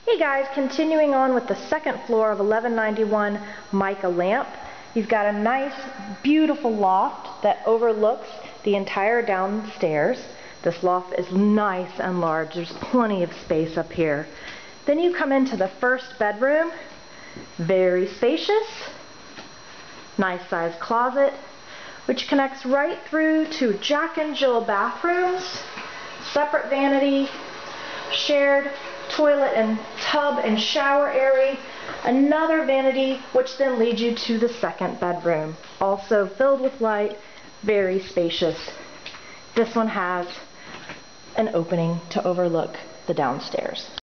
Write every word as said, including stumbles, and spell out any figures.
Hey guys, continuing on with the second floor of eleven ninety-one Mica lamp. You've got a nice, beautiful loft that overlooks the entire downstairs. This loft is nice and large. There's plenty of space up here. Then you come into the first bedroom. Very spacious. Nice sized closet, which connects right through to Jack and Jill bathrooms, separate vanity, shared toilet and tub and shower area, another vanity, which then leads you to the second bedroom, also filled with light, very spacious. This one has an opening to overlook the downstairs.